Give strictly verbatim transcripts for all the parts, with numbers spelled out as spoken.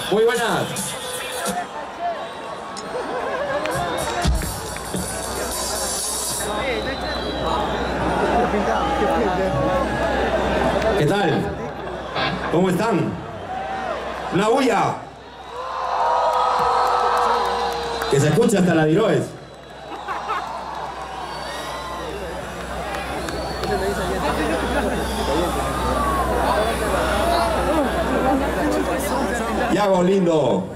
Muy buenas. ¿Qué tal? ¿Cómo están? ¡Una bulla! Que se escucha hasta la Diroes. Yago lindo.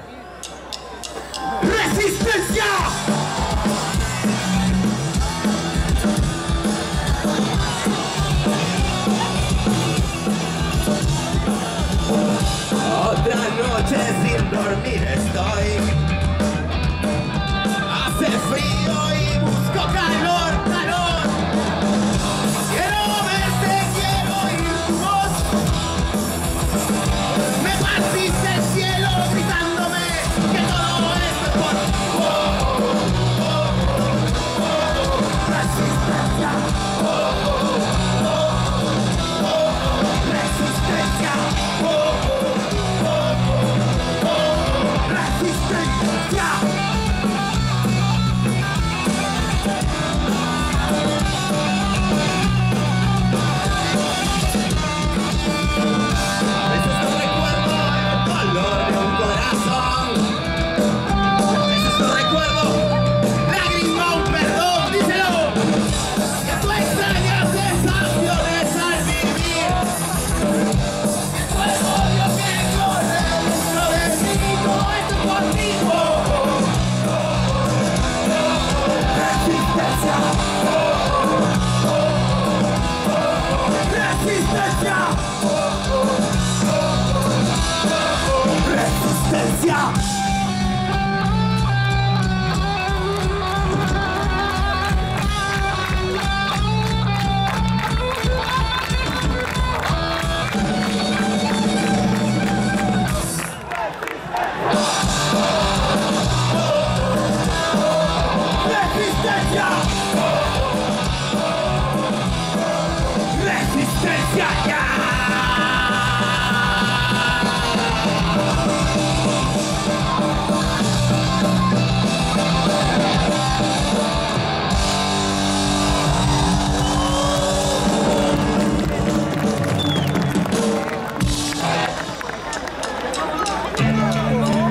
¡Resistencia! Otra noche sin dormir estoy. Hace frío y busco calor, calor. Quiero verte, quiero oír tu voz. Me partiste el cielo gritándome que todo es mejor. Oh, oh, oh, oh, oh. Resistencia. Oh, oh, oh, oh, oh. Resistencia. Oh, oh, oh, oh, oh. Resistencia. Resistencia. Resistencia, ya.